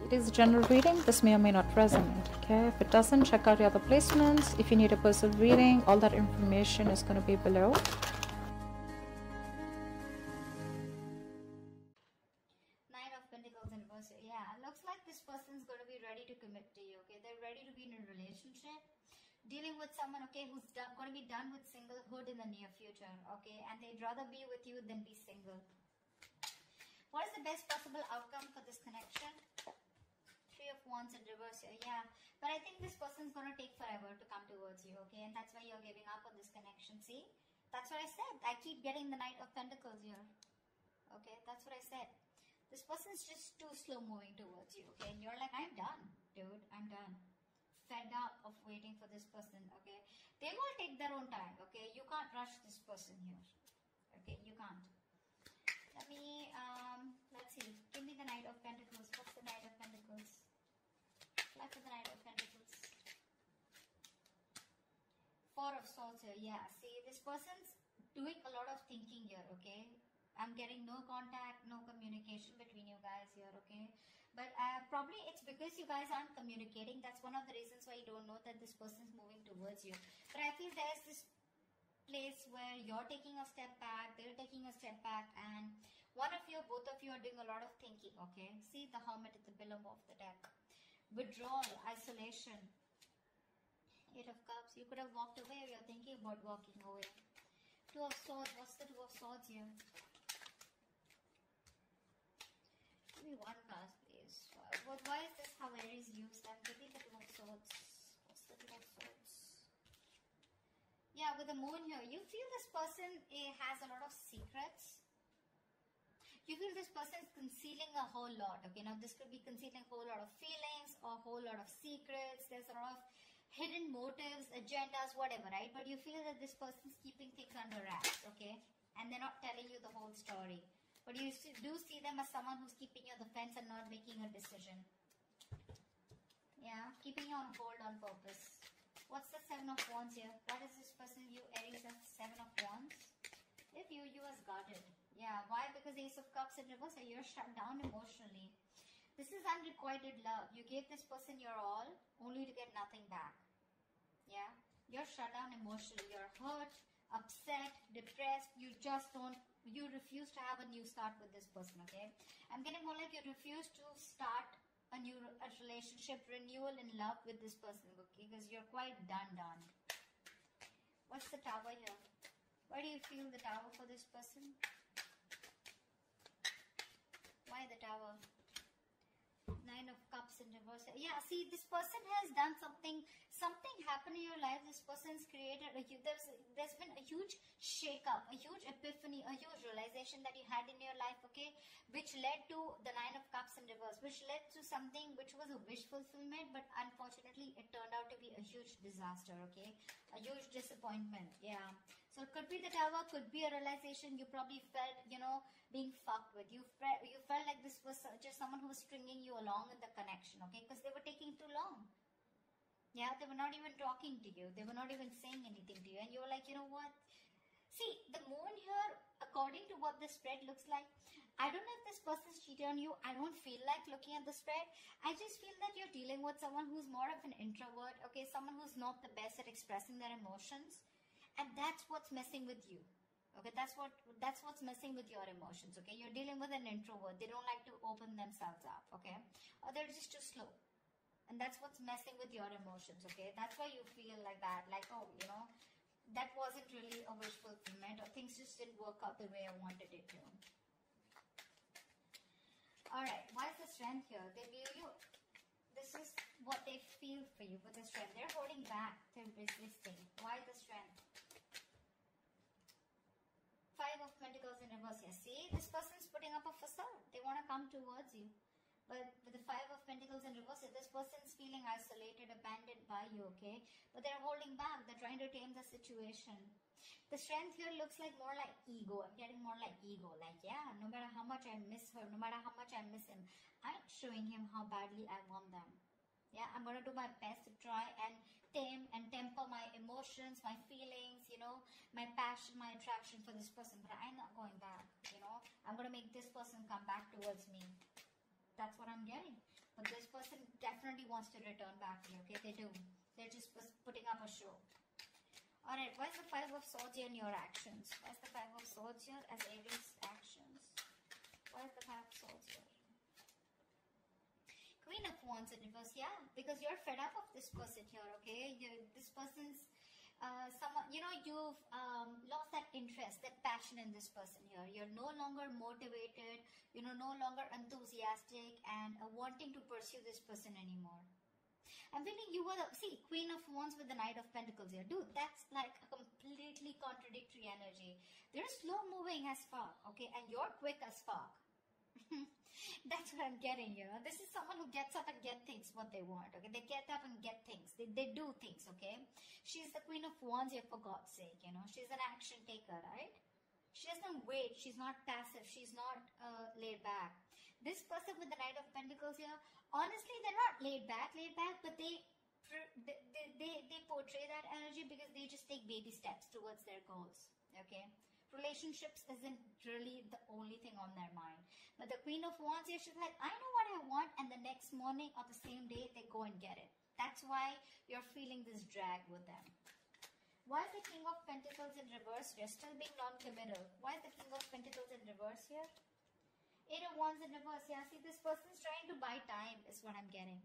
It is a general reading. This may or may not resonate. Okay, if it doesn't, check out your other placements. If you need a personal reading, all that information is going to be below. Nine of Pentacles in reverse. Yeah, looks like this person's going to be ready to commit to you. Okay, they're ready to be in a relationship, dealing with someone, okay, who's going to be done with singlehood in the near future. Okay, and they'd rather be with you than be single. What is the best possible outcome for this connection? Three of Wands in reverse here. Yeah, but I think this person's going to take forever to come towards you. Okay, and that's why you're giving up on this connection. See, that's what I said. I keep getting the Knight of Pentacles here. Okay, that's what I said. This person's just too slow moving towards you. Okay, and you're like, I'm done, dude. I'm done. Fed up of waiting for this person. Okay, they will take their own time. Okay, you can't rush this person here. Okay, you can't. Let me, let's see. Give me the Knight of Pentacles. What's the Knight of Pentacles? Fly for the Knight of Pentacles. Four of Swords here. Yeah, see, this person's doing a lot of thinking here, okay? I'm getting no contact, no communication between you guys here, okay? But probably it's because you guys aren't communicating. That's one of the reasons why you don't know that this person's moving towards you. But I feel there's this place where you're taking a step back, they're taking a step back, and one of you, both of you are doing a lot of thinking, okay? See the Hermit at the bottom of the deck. Withdrawal, isolation. Eight of Cups. You could have walked away, or you're thinking about walking away. Two of Swords. What's the Two of Swords here? Give me one card, please. Why is this how Aries used them? Give me the Two of Swords. What's the Two of Swords? Yeah, with the Moon here, you feel this person has a lot of secrets. You feel this person is concealing a whole lot. Okay, now this could be concealing a whole lot of feelings or a whole lot of secrets. There's a lot of hidden motives, agendas, whatever, right? But you feel that this person's keeping things under wraps, okay? And they're not telling you the whole story. But you do see them as someone who's keeping you on the fence and not making a decision. Yeah, keeping you on hold on purpose. What's the Seven of Wands here? What is this person, you Aries, has Seven of Wands? They view you as guarded. Yeah, why? Because Ace of Cups in reverse, you're shut down emotionally. This is unrequited love. You gave this person your all, only to get nothing back. Yeah, you're shut down emotionally. You're hurt, upset, depressed. You just don't, you refuse to have a new start with this person, okay? I'm getting more like you refuse to start a new relationship, renewal in love with this person, okay? Because you're quite done. What's the Tower here? Why do you feel the Tower for this person? Why the Tower? Nine of Cups in reverse. Yeah, see, this person has done something happened in your life. This person's created a huge, there's been a huge shake-up, a huge epiphany, a huge realization that you had in your life, okay, which led to the Nine of Cups in reverse, which led to something which was a wish fulfillment, but unfortunately it turned out to be a huge disaster, okay, a huge disappointment. Yeah, so it could be the Tower, could be a realization. You probably felt, you know, being fucked with. You felt like this was just someone who was stringing you along in the connection, okay, because they were taking too long. Yeah, they were not even talking to you. They were not even saying anything to you. And you were like, you know what? See, the Moon here, according to what the spread looks like, I don't know if this person's cheated on you. I don't feel like looking at the spread. I just feel that you're dealing with someone who's more of an introvert, okay, someone who's not the best at expressing their emotions. And that's what's messing with you. Okay, that's what's messing with your emotions, okay? You're dealing with an introvert. They don't like to open themselves up, okay? Or they're just too slow. And that's what's messing with your emotions, okay? That's why you feel like that, like, oh, you know, that wasn't really a wish fulfillment, or things just didn't work out the way I wanted it to. Alright, why is the Strength here? They view you. This is what they feel for you with the Strength. They're holding back. They're resisting. Why the Strength? Five of Pentacles in reverse here. See, this person's putting up a facade. They want to come towards you. But with the Five of Pentacles in reverse, this person's feeling isolated, abandoned by you, okay? But they're holding back. They're trying to tame the situation. The Strength here looks like more like ego. I'm getting more like ego. Like, yeah, no matter how much I miss her, no matter how much I miss him, I'm showing him how badly I want them. Yeah, I'm going to do my best to try and tame and temper my emotions, my feelings, you know, my passion, my attraction for this person. But I'm not going back, you know. I'm going to make this person come back towards me. That's what I'm getting. But this wants to return back to you, okay? They do. They're just putting up a show. Alright, why is the Five of Swords here in your actions? Why is the Five of Swords here as Aries actions? Why is the Five of Swords here? Queen of Wands in reverse, yeah, because you're fed up of this person here, okay? This person's someone, you know, you've lost that interest, that passion in this person here. You're no longer motivated, you know, no longer enthusiastic and wanting to pursue this person anymore. I'm feeling you were the, see, Queen of Wands with the Knight of Pentacles here. Dude, that's like a completely contradictory energy. They're slow moving as fuck, okay? And you're quick as fuck. That's what I'm getting here. This is someone who gets up and get things what they want, okay? They get up and get things. They do things, okay? She's the Queen of Wands here, for God's sake, you know? She's an action taker, right? She doesn't wait. She's not passive. She's not laid back. This person with the Knight of Pentacles here, honestly, they're not laid back, but they portray that energy because they just take baby steps towards their goals, okay? Relationships isn't really the only thing on their mind. But the Queen of Wands here, she's like, I know what I want, and the next morning or the same day, they go and get it. That's why you're feeling this drag with them. Why is the King of Pentacles in reverse? You're still being non-committal. Why is the King of Pentacles in reverse here? Eight of Wands in reverse. Yeah, see, this person's trying to buy time is what I'm getting.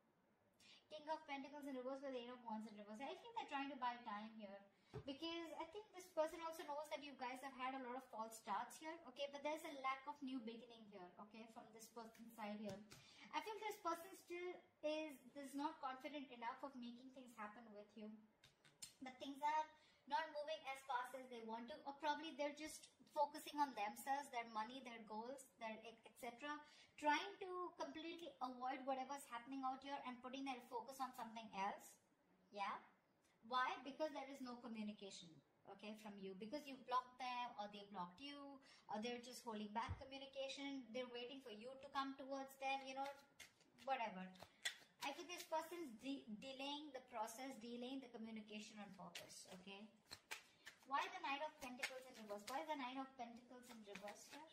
King of Pentacles in reverse with Eight of Wands in reverse. I think they're trying to buy time here. Because I think this person also knows that you guys have had a lot of false starts here, okay? But there's a lack of new beginning here, okay? From this person's side here. I think this person still is not confident enough of making things happen with you. But things are not moving as fast as they want to, or probably they're just focusing on themselves, their money, their goals, their etc. Trying to completely avoid whatever's happening out here and putting their focus on something else. Yeah. Why? Because there is no communication, okay, from you. Because you blocked them, or they blocked you, or they're just holding back communication. They're waiting for you to come towards them, you know, whatever. I think this person's delaying the process, delaying the communication on purpose, okay? Why the Knight of Pentacles in reverse? Why the Knight of Pentacles in reverse here?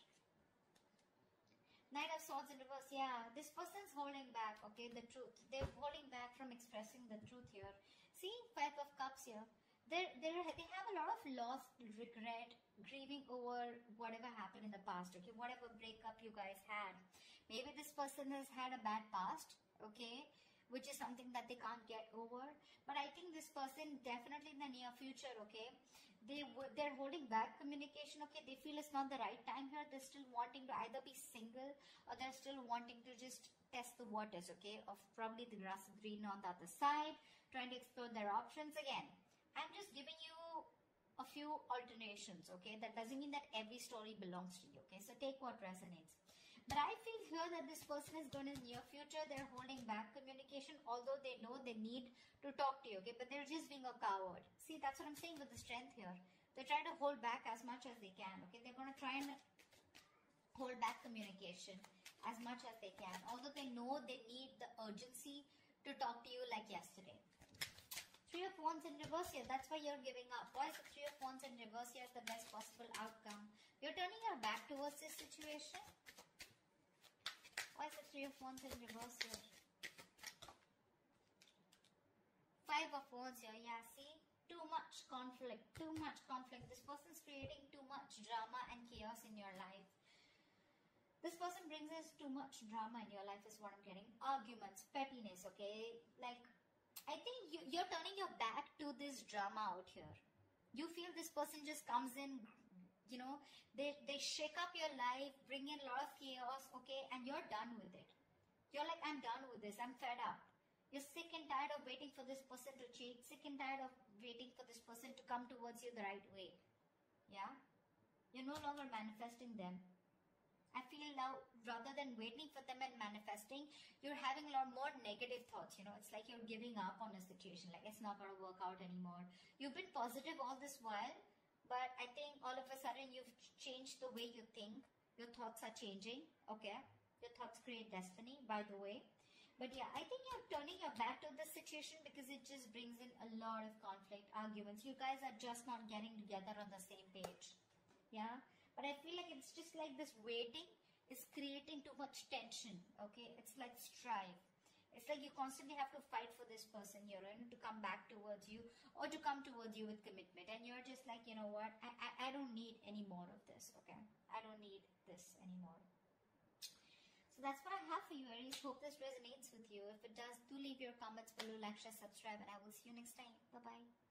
Knight of Swords in reverse, yeah. This person's holding back, okay, the truth. They're holding back from expressing the truth here. See, Five of Cups here. They have a lot of loss, regret, grieving over whatever happened in the past, okay? Whatever breakup you guys had. Maybe this person has had a bad past, okay? Which is something that they can't get over. But I think this person definitely in the near future, okay, they're holding back communication, okay. They feel it's not the right time here. They're still wanting to either be single, or they're still wanting to just test the waters, okay, of probably the grass is green on the other side, trying to explore their options. Again, I'm just giving you a few alternations, okay. That doesn't mean that every story belongs to you, okay. So take what resonates. But I feel here that this person is going in the near future, they're holding back communication, although they know they need to talk to you, okay? But they're just being a coward. See, that's what I'm saying with the strength here. They're trying to hold back as much as they can, okay? They're going to try and hold back communication as much as they can, although they know they need the urgency to talk to you like yesterday. Three of Wands in reverse here. That's why you're giving up. Why is the Three of Wands in reverse here? Is the best possible outcome. You're turning your back towards this situation. Why is the Three of Wands in reverse here? Five of Wands here. Yeah, see? Too much conflict. Too much conflict. This person's creating too much drama and chaos in your life. This person brings us too much drama in your life is what I'm getting. Arguments, pettiness, okay? Like, I think you're turning your back to this drama out here. You feel this person just comes in, you know, they shake up your life, bring in a lot of chaos, okay, and you're done with it. You're like, I'm done with this, I'm fed up. You're sick and tired of waiting for this person to change, sick and tired of waiting for this person to come towards you the right way. Yeah? You're no longer manifesting them. I feel now, rather than waiting for them and manifesting, you're having a lot more negative thoughts, you know. It's like you're giving up on a situation, like it's not going to work out anymore. You've been positive all this while, but I think all of a sudden you've changed the way you think. Your thoughts are changing, okay? Your thoughts create destiny, by the way. But yeah, I think you're turning your back to this situation because it just brings in a lot of conflict, arguments. You guys are just not getting together on the same page, yeah? But I feel like it's just like this waiting is creating too much tension, okay? It's like strife. It's like you constantly have to fight for this person you're in to come back towards you, or to come towards you with commitment. And you're just like, you know what, I don't need any more of this, okay? I don't need this anymore. So that's what I have for you, Aries. Hope this resonates with you. If it does, do leave your comments below, like, share, subscribe, and I will see you next time. Bye-bye.